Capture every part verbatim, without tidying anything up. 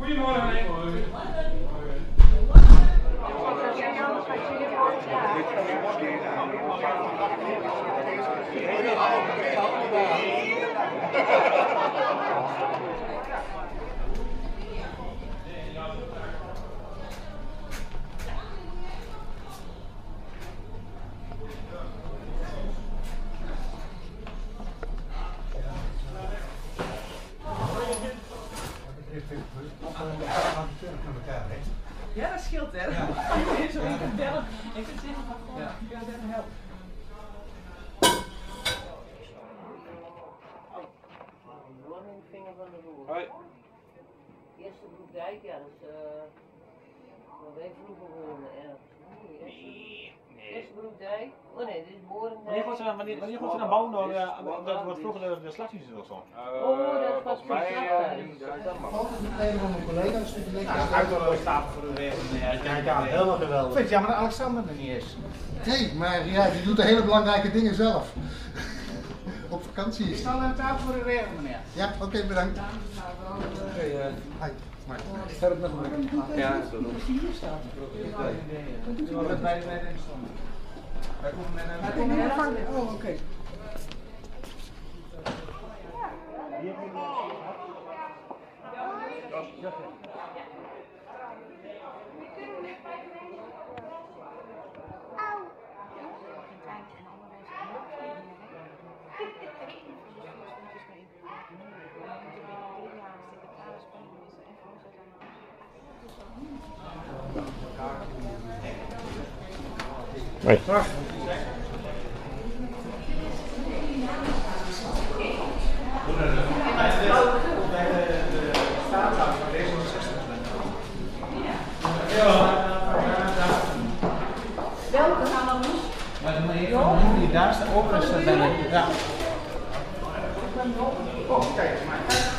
Goedemorgen. Ja, dat scheelt hè. Ja. Zo even bellen. Ik kan zeggen van gewoon, ik kan het even helpen. Hoi. Eerste Broekdijk, ja, dat is uh, wat wij vroeger woonden ergens. Eerste Broekdijk, oh nee, dit is Borendijk. Wanneer gaat ze dan, wanneer, wanneer gaat ze dan bouwen door, uh, dat wordt vroeger de, de slachthuizen of zo? Uh, oh, dat was voor slachthuis. Een van mijn collega's die ligt ja, uiteraard staat voor de weg. Ja, ja, helemaal geweldig. Ik vind het jammer dat Alexander er niet is. Nee, maar ja, die doet de hele belangrijke dingen zelf. Op vakantie Ik is. sta aan de tafel voor de regen, meneer. Ja, oké, okay, bedankt. Oké, uh, Hi. Maar verder met me. Ja, dat is Hier staat. Ja, dat bij de bij stonden. Wij komen met een. Wij komen net van. Oh, oké. Nee. Wacht. Welke gaan dan los? Maar de meneer van die daar staat over is, dat ben ik. Ja. Oh, kijk maar.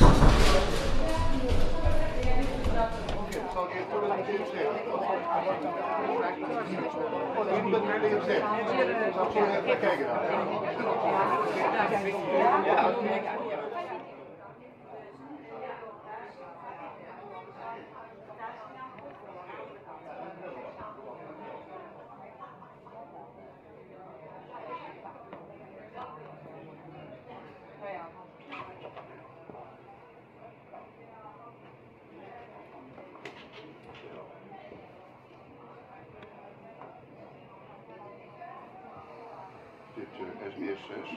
Dit uh, S B S zes.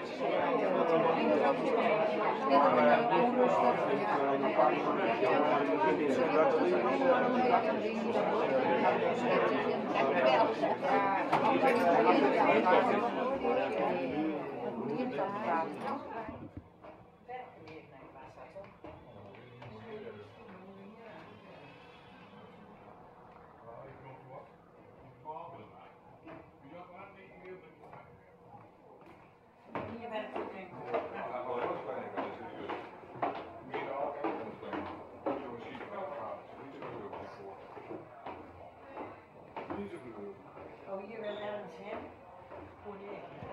Oh, hier wel ergens heen. Voor die.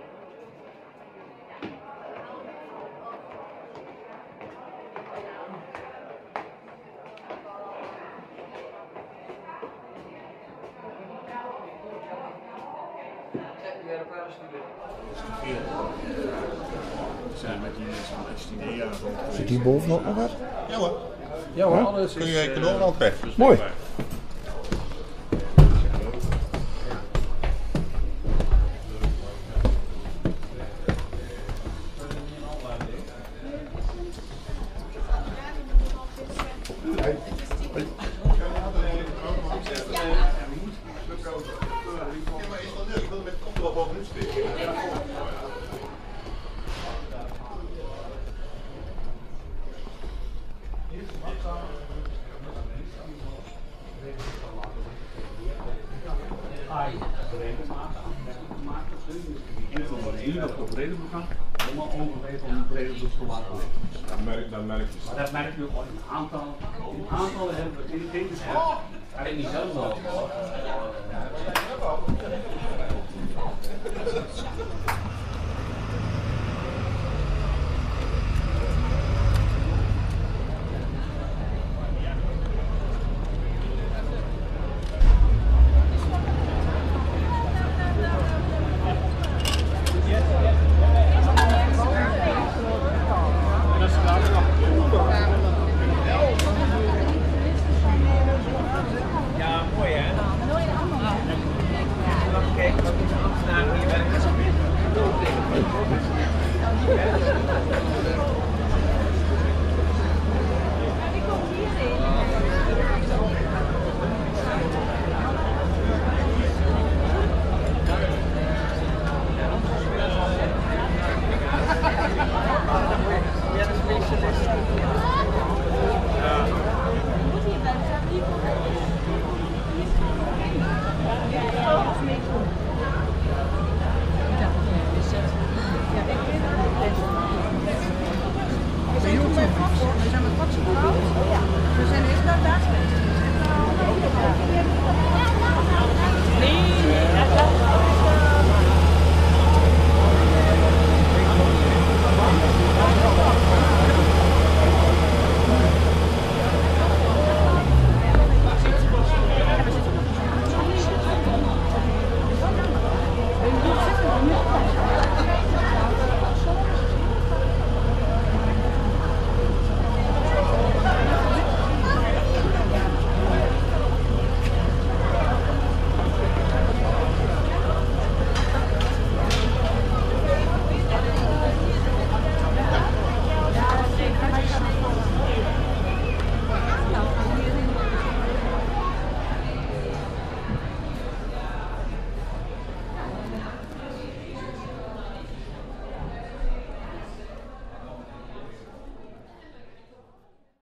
Zijn met die mensen van S T D jaar rond. Zit hier bovenop nog wat? Ja hoor. Ja hoor, Huh? alles is... Kun je cadeauland weg. Mooi. Helemaal overweeg om een brede bloed te laten liggen. Dat merk, dat merk je. Maar dat merk je ook al in aantallen. In aantallen hebben we geen wetenschap. Hij niet zelf wel.